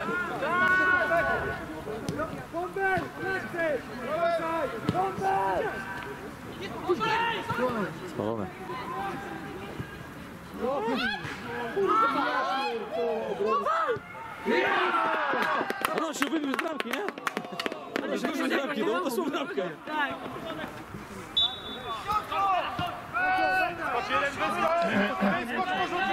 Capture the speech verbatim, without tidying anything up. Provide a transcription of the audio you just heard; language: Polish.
Spalone. No się wybił z bramki, nie? No się wybił z bramki, no to są bramkę. Tak. Skocz jeden, wyskocz! Wyskocz, porzuć